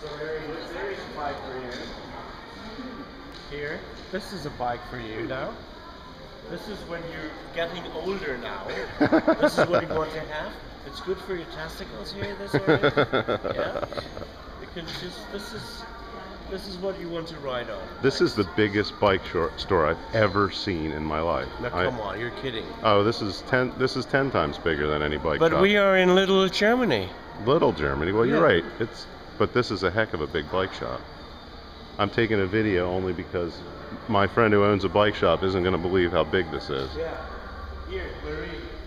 So here's a bike for you. Here, this is a bike for you now. This is when you're getting older now. This is what you want to have. It's good for your testicles here, this area. Yeah? You can just, this is what you want to ride on. This is the biggest bike store I've ever seen in my life. Now come on, you're kidding. Oh, this is 10 times bigger than any bike shop. But we are in Little Germany. Little Germany. Well, Yeah. you're right. But this is a heck of a big bike shop. I'm taking a video only because my friend who owns a bike shop isn't going to believe how big this is. Yeah. Here, Marie.